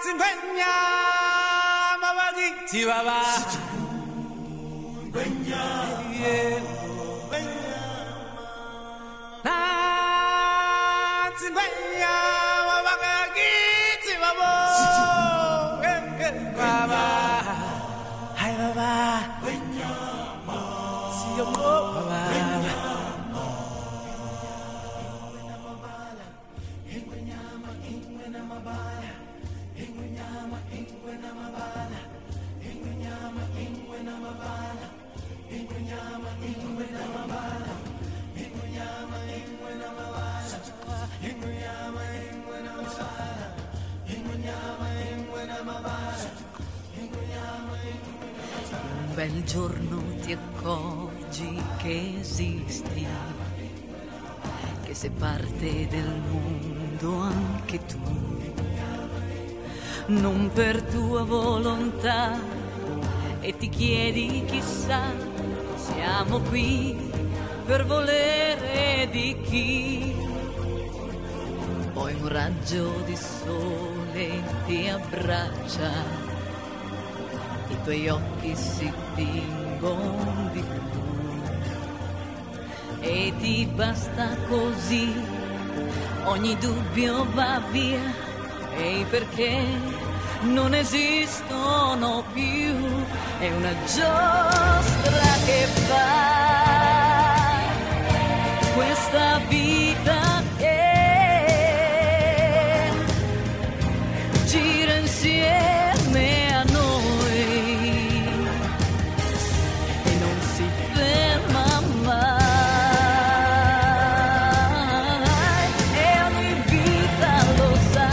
Un bel giorno ti accorgi che esisti, che sei parte del mondo anche tu, non per tua volontà, e ti chiedi chissà, siamo qui per volere di chi. Poi un raggio di sole ti abbraccia, i tuoi occhi si tingono di blu e ti basta così, ogni dubbio va via e i perché non esistono più. È una giostra che fa questa vita che gira insieme a noi e non si ferma mai. E ogni vita lo sa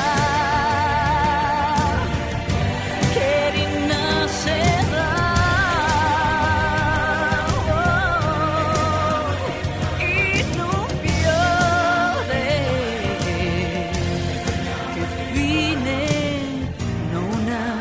che rinascerà. In un fiore che fine non ha.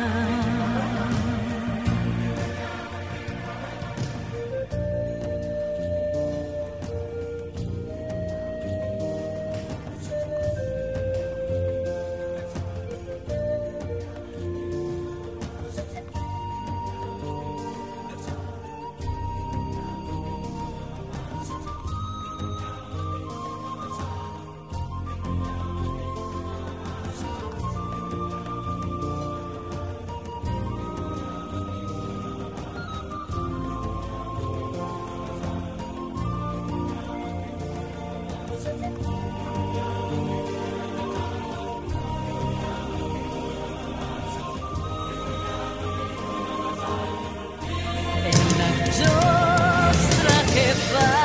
È una giostra che fa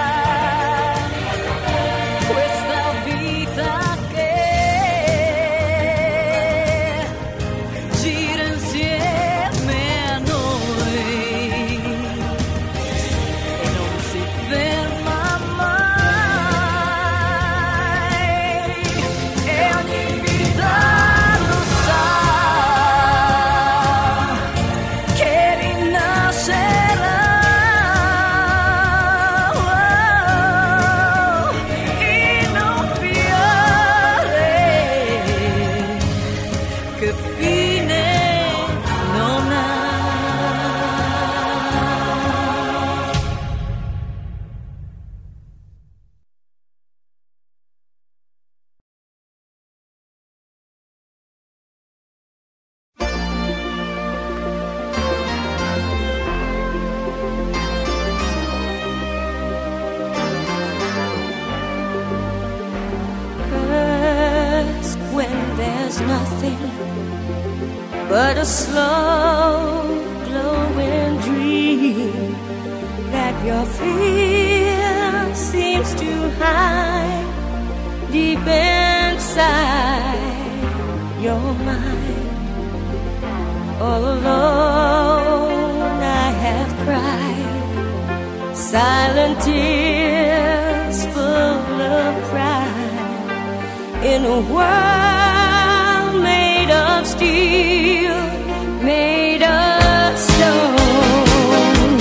questa vita che gira insieme a noi e non si ferma mai. E ogni vita lo sa che rinascerà. In un fiore che fine non ha. First, when there's nothing but a slow glowing dream that your fear seems to hide deep inside your mind. All alone I have cried silent tears full of pride in a world made of steel, made of stone.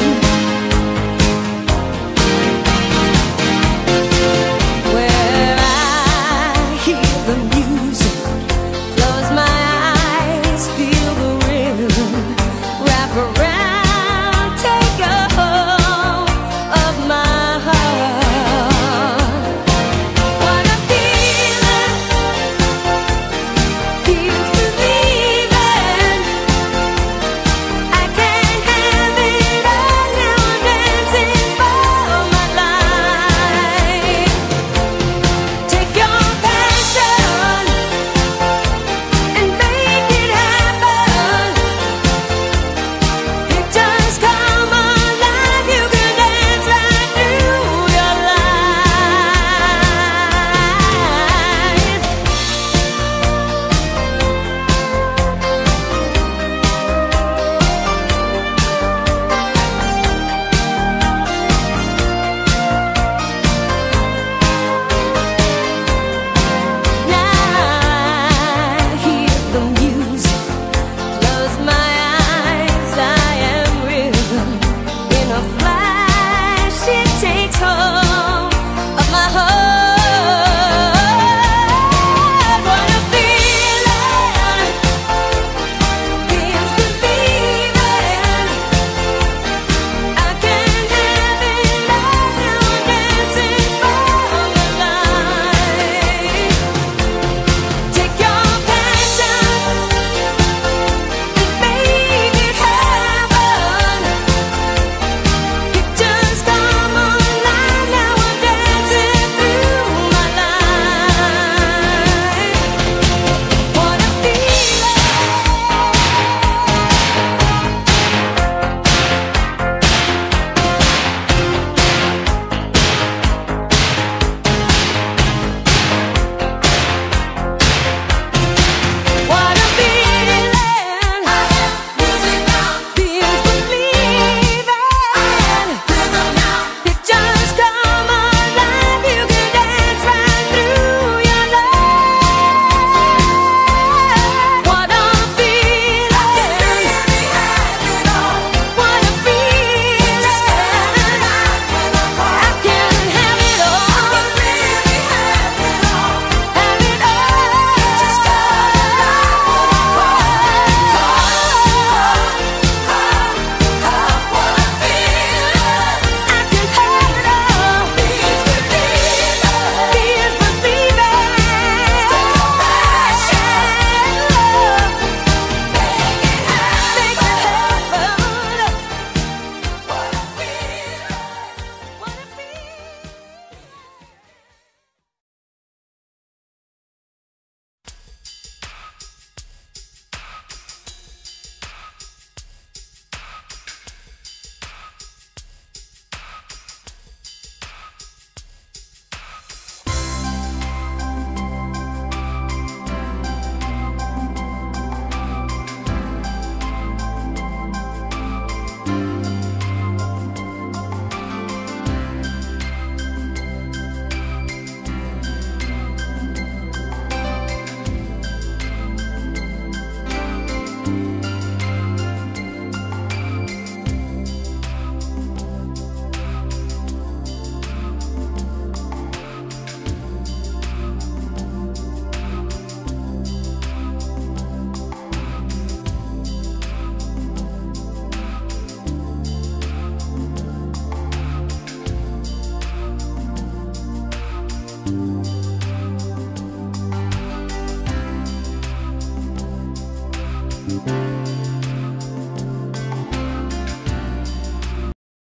Where I hear the music, close my eyes